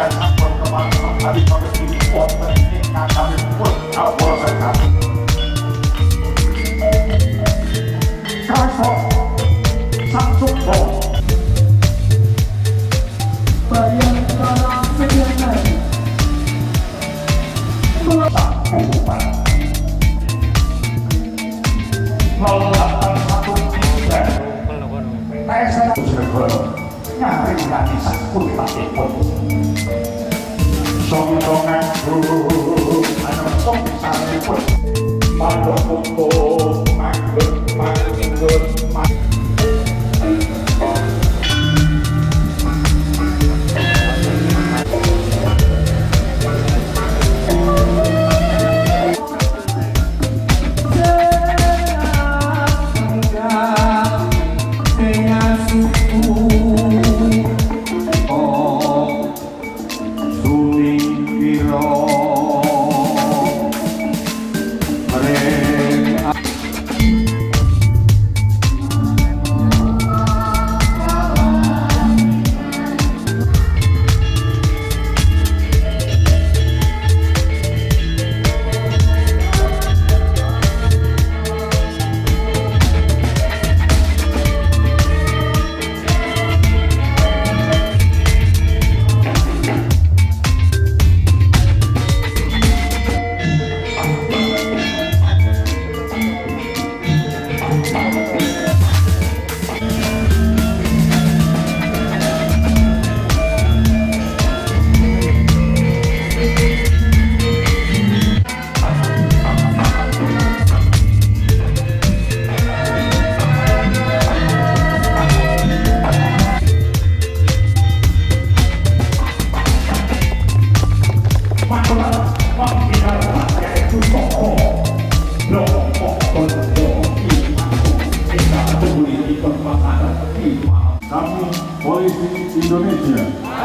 Kami Polisi Indonesia.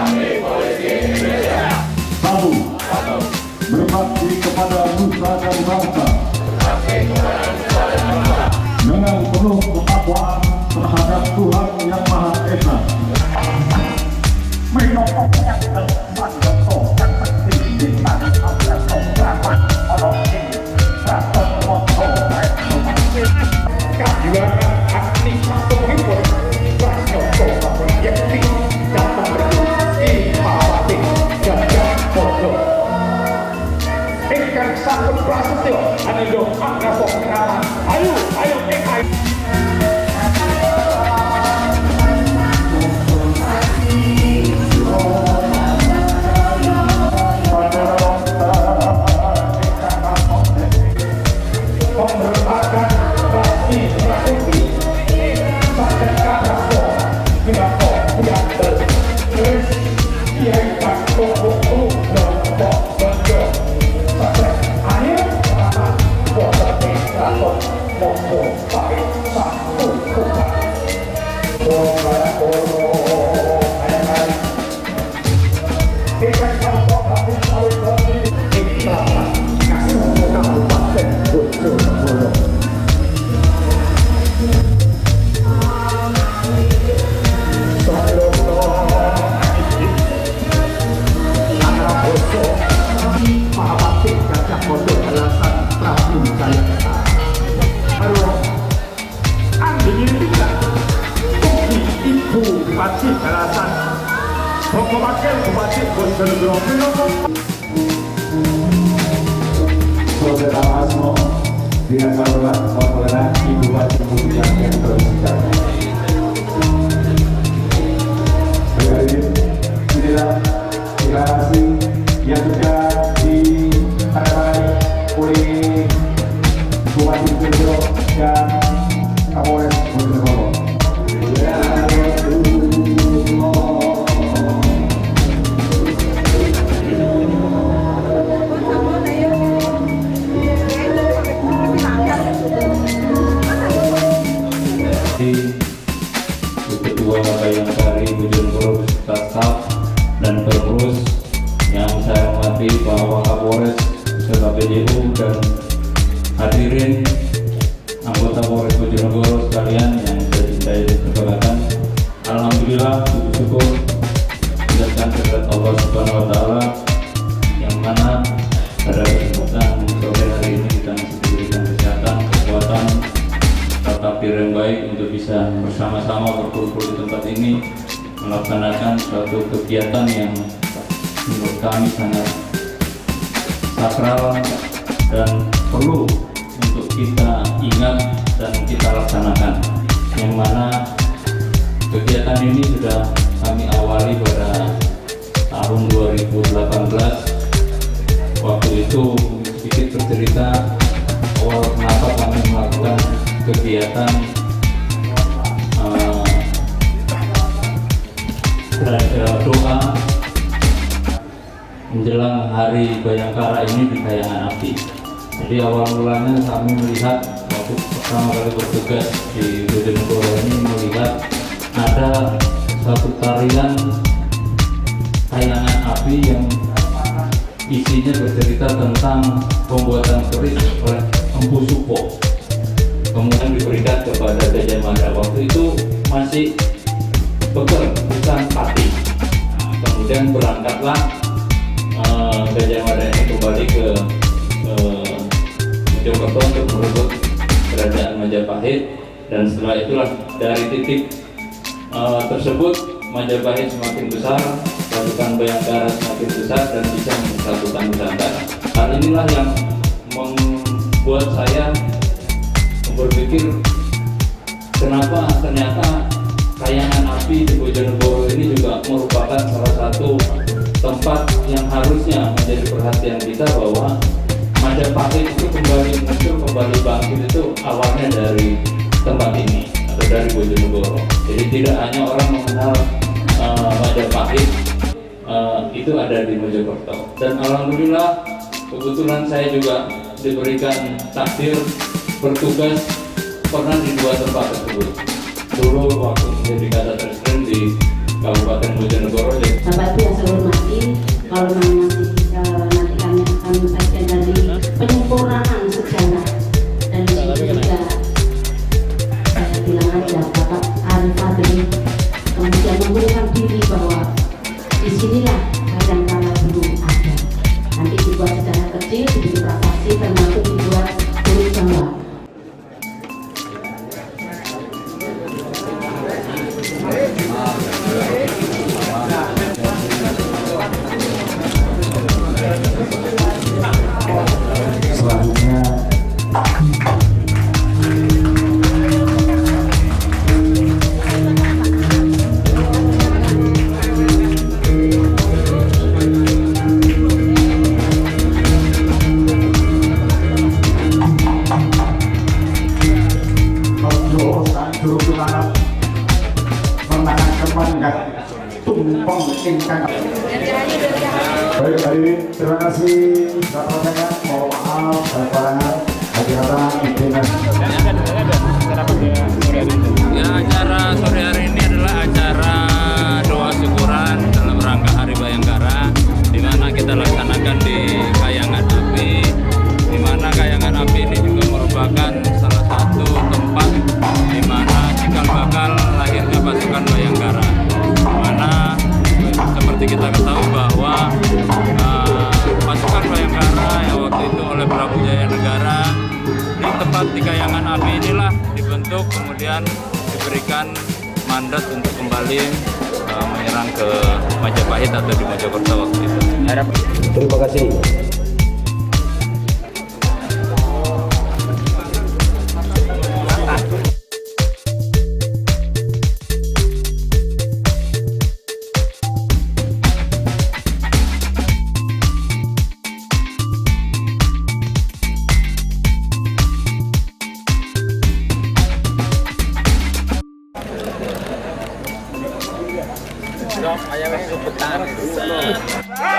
Satu. Berbakti kepada nusa dan bangsa. Dengan penuh ketakwaan terhadap Tuhan Yang Maha Esa. Saudara Asmo, direktur toleransi Bupati Puncak yang teruskan. Inilah deklarasi yang sudah ditandai oleh Bupati Puncak dan Kapolres Bojonegoro. Ketua Bayangkari Bojonegoro beserta staf dan pengurus yang saya hormati Pak Wakapolres beserta PJU dan hadirin anggota Polres Bojonegoro sekalian yang saya cintai dan banggakan. Alhamdulillah, puji syukur dilakukan kepada Allah Subhanahu wa Ta'ala, yang mana pada kesempatan sore hari ini kita masih diberikan kesehatan, kekuatan, serta pikiran yang baik untuk bisa bersama-sama berkumpul di tempat ini melaksanakan suatu kegiatan yang menurut kami sangat sakral dan perlu untuk kita ingat dan kita laksanakan, yang mana kegiatan ini sudah kami awali pada tahun 2018. Waktu itu sedikit bercerita awal kenapa kami melakukan kegiatan doa menjelang Hari Bayangkara ini di Kayangan Api. Jadi awal mulanya kami melihat waktu pertama kali bertugas di Bojonegoro ini, melihat ada satu tarian kayangan api yang isinya bercerita tentang pembuatan keris oleh Empu Supo, kemudian diberikan kepada Gajah Mada. Waktu itu masih beker, bukan pati. Kemudian berangkatlah Gajah Mada ini kembali ke Mojokerto untuk merebut kerajaan Majapahit, dan setelah itulah dari titik tersebut Majapahit semakin besar, pasukan Bayangkara semakin besar dan bisa menyatukan Nusantara. Hal inilah yang membuat saya berpikir kenapa ternyata Kayangan Api di Bojonegoro ini juga merupakan salah satu tempat yang harusnya menjadi perhatian kita, bahwa Majapahit itu kembali muncul, kembali bangkit itu awalnya dari tempat ini atau dari Bojonegoro. Jadi tidak hanya orang mengenal Majapahit itu ada di Mojokerto, dan alhamdulillah kebetulan saya juga diberikan takdir bertugas pernah di dua tempat tersebut. Dulu waktu menjadi Kasat Reskrim di Kabupaten Bojonegoro. Bapak Ibu yang saya hormati, kalau nanti kami akan bagian dari penyempurnaan sejarah, dan di sini juga saya bilang aja Bapak Arif Fadli kemudian memberikan diri bahwa disinilah Bayangkara dulu ada. Nanti dibuat secara kecil, diberi prasaksi, termasuk dibuat huruf Jawa. Selanjutnya baik, hadirin, terima kasih. Saya mohon maaf kekurangan hadiran dinas. Ya, acara sore hari ini adalah acara doa syukuran dalam rangka Hari Bayangkara, di mana kita laksanakan di Kayangan Api, di mana Kayangan Api ini juga merupakan salah satu tempat di mana cikal bakal lahirnya pasukan Bayangkara. Mana seperti kita ketahui bahwa pasukan Bayangkara yang waktu itu oleh Prabu Jayanegara di tempat di Kayangan Api inilah dibentuk, kemudian diberikan mandat untuk kembali menyerang ke Majapahit atau di Mojokerto waktu itu. Terima kasih. Ayam itu petang.